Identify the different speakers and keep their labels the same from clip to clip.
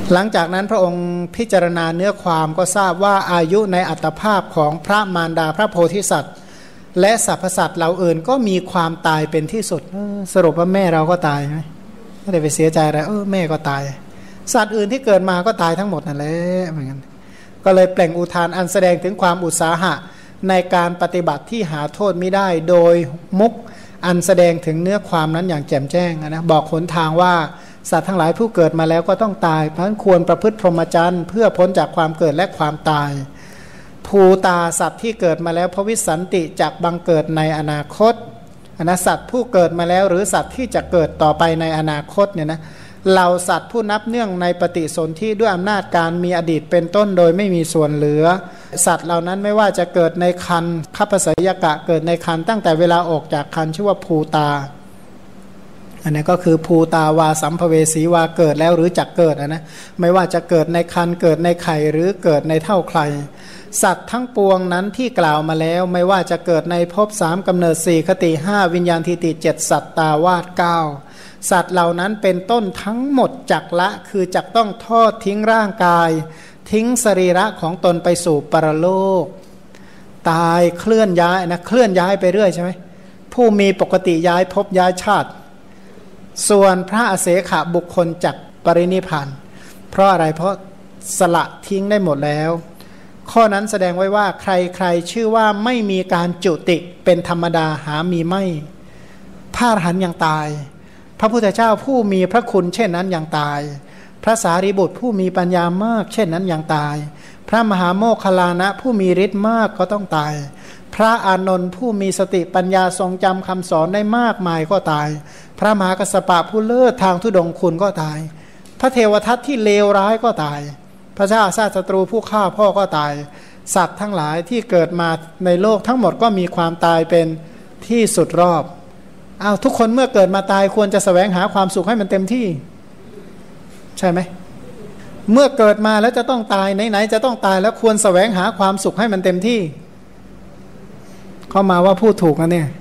Speaker 1: หลังจากนั้นพระองค์พิจารณาเนื้อความก็ทราบว่าอายุในอัตภาพของพระมารดาพระโพธิสัตว์และสรรพสัตว์เหล่าอื่นก็มีความตายเป็นที่สุดสรุปว่าแม่เราก็ตายไหมไม่ได้ไปเสียใจอะไรแม่ก็ตายสัตว์อื่นที่เกิดมาก็ตายทั้งหมดนั่นแหละเหมือนกันก็เลยเปล่งอุทานอันแสดงถึงความอุตสาหะในการปฏิบัติที่หาโทษไม่ได้โดยมุกอันแสดงถึงเนื้อความนั้นอย่างแจ่มแจ้งนะบอกหนทางว่าสัตว์ทั้งหลายผู้เกิดมาแล้วก็ต้องตายเพราะฉะนั้นควรประพฤติพรหมจรรย์เพื่อพ้นจากความเกิดและความตายภูตาสัตว์ที่เกิดมาแล้วภวิสันติจากบังเกิดในอนาคตสัตว์ผู้เกิดมาแล้วหรือสัตว์ที่จะเกิดต่อไปในอนาคตเนี่ยนะเหล่าสัตว์ผู้นับเนื่องในปฏิสนธิด้วยอำนาจการมีอดีตเป็นต้นโดยไม่มีส่วนเหลือสัตว์เหล่านั้นไม่ว่าจะเกิดในครรภ์คัพพสยกะเกิดในครรภ์ตั้งแต่เวลาออกจากครรภ์ชื่อว่าภูตาอันนี้ก็คือภูตาวาสัมภเวสีวาเกิดแล้วหรือจักเกิดนะไม่ว่าจะเกิดในครรภ์เกิดในไข่หรือเกิดในเท่าใครสัตว์ทั้งปวงนั้นที่กล่าวมาแล้วไม่ว่าจะเกิดในภพ3กำเนิด4คติ5วิญญาณทิฏฐิ7สัตตาวาส9สัตว์เหล่านั้นเป็นต้นทั้งหมดจักละคือจักต้องทอดทิ้งร่างกายทิ้งสรีระของตนไปสู่ปรโลกตายเคลื่อนย้ายนะเคลื่อนย้ายไปเรื่อยใช่ไหมผู้มีปกติย้ายภพย้ายชาติส่วนพระอเสขบุคคลจักปรินิพพานเพราะอะไรเพราะสละทิ้งได้หมดแล้วข้อนั้นแสดงไว้ว่าใครชื่อว่าไม่มีการจุติเป็นธรรมดาหามีไม่พระอรหันต์ยังตายพระพุทธเจ้าผู้มีพระคุณเช่นนั้นยังตายพระสารีบุตรผู้มีปัญญามากเช่นนั้นยังตายพระมหาโมคคัลลานะผู้มีฤทธิ์มากก็ต้องตายพระอานนท์ผู้มีสติปัญญาทรงจำคำสอนได้มากมายก็ตายพระมหากัสสปะผู้เลิศทางธุดงค์คุณก็ตายพระเทวทัตที่เลวร้ายก็ตายพระเจ้าอาซาศัตรูผู้ฆ่าพ่อก็ตายสัตว์ทั้งหลายที่เกิดมาในโลกทั้งหมดก็มีความตายเป็นที่สุดรอบทุกคนเมื่อเกิดมาตายควรจะแสวงหาความสุขให้มันเต็มที่ใช่ไหมเมื่อเกิดมาแล้วจะต้องตายไหนๆจะต้องตายแล้วควรแสวงหาความสุขให้มันเต็มที่เข้ามาว่าพูดถูกนะเนี่ย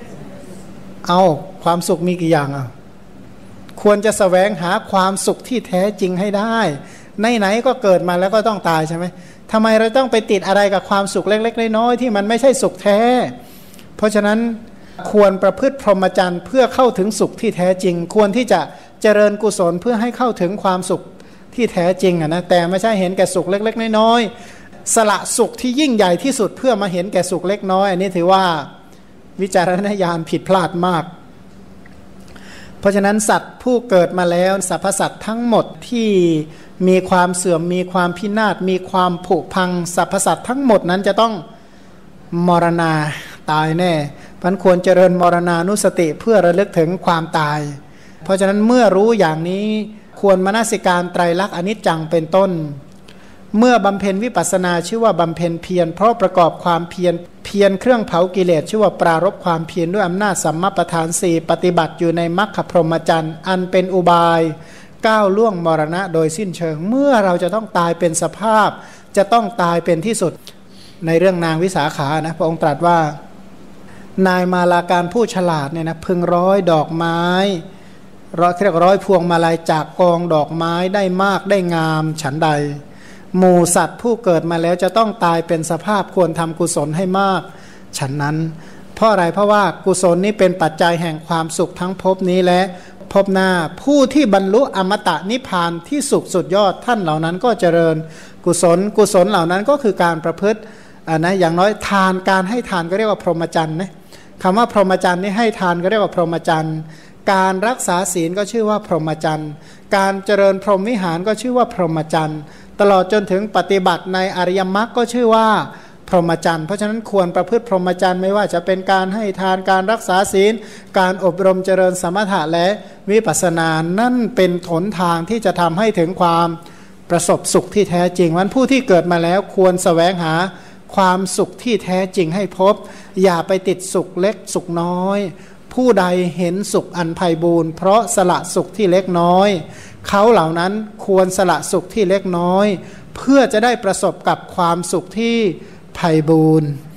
Speaker 1: ความสุขมีกี่อย่างควรจะแสวงหาความสุขที่แท้จริงให้ได้ไหนๆก็เกิดมาแล้วก็ต้องตายใช่ไหมทำไมเราต้องไปติดอะไรกับความสุขเล็กๆน้อยๆที่มันไม่ใช่สุขแท้เพราะฉะนั้นควรประพฤติพรหมจรรย์เพื่อเข้าถึงสุขที่แท้จริงควรที่จะเจริญกุศลเพื่อให้เข้าถึงความสุขที่แท้จริงนะแต่ไม่ใช่เห็นแก่สุขเล็กๆน้อยๆสละสุขที่ยิ่งใหญ่ที่สุดเพื่อมาเห็นแก่สุขเล็กน้อยอันนี้ถือว่าวิจารณญาณผิดพลาดมากเพราะฉะนั้นสัตว์ผู้เกิดมาแล้วสรรพสัตว์ทั้งหมดที่มีความเสื่อมมีความพินาศมีความผุพังสรรพสัตว์ทั้งหมดนั้นจะต้องมรณาตายแน่พันควรเจริญมรณานุสติเพื่อระลึกถึงความตายเพราะฉะนั้นเมื่อรู้อย่างนี้ควรมนสิการไตรลักษณ์อนิจจังเป็นต้นเมื่อบำเพ็ญวิปัสสนาชื่อว่าบำเพ็ญเพียรเพราะประกอบความเพียรเครื่องเผากิเลสชื่อว่าปรารภความเพียรด้วยอำนาจสัมมาประธาน4ปฏิบัติอยู่ในมรรคพรหมจรรย์อันเป็นอุบายก้าวล่วงมรณะโดยสิ้นเชิงเมื่อเราจะต้องตายเป็นสภาพจะต้องตายเป็นที่สุดในเรื่องนางวิสาขานะพระองค์ตรัสว่านายมาลาการผู้ฉลาดเนี่ยนะพึงร้อยดอกไม้เรียกร้อยพวงมาลัยจากกองดอกไม้ได้มากได้งามฉันใดหมู่สัตว์ผู้เกิดมาแล้วจะต้องตายเป็นสภาพควรทำกุศลให้มากฉันนั้นเพราะอะไรเพราะว่ากุศลนี้เป็นปัจจัยแห่งความสุขทั้งภพนี้และภพหน้าผู้ที่บรรลุอมตะนิพพานที่สุขสุดยอดท่านเหล่านั้นก็เจริญกุศลเหล่านั้นก็คือการประพฤติอย่างน้อยทานการให้ทานก็เรียกว่าพรหมจรรย์นะคำว่าพรหมจรรย์นี่ให้ทานก็เรียกว่าพรหมจรรย์การรักษาศีลก็ชื่อว่าพรหมจรรย์การเจริญพรหมวิหารก็ชื่อว่าพรหมจรรย์ตลอดจนถึงปฏิบัติในอริยมรรคก็ชื่อว่าพรหมจรรย์เพราะฉะนั้นควรประพฤติพรหมจรรย์ไม่ว่าจะเป็นการให้ทานการรักษาศีลการอบรมเจริญสมถะและวิปัสสนานั่นเป็นหนทางที่จะทำให้ถึงความประสบสุขที่แท้จริงวันผู้ที่เกิดมาแล้วควรแสวงหาความสุขที่แท้จริงให้พบอย่าไปติดสุขเล็กสุขน้อยผู้ใดเห็นสุขอันไพบูรณ์เพราะสละสุขที่เล็กน้อยเขาเหล่านั้นควรสละสุขที่เล็กน้อยเพื่อจะได้ประสบกับความสุขที่ไพบูรณ์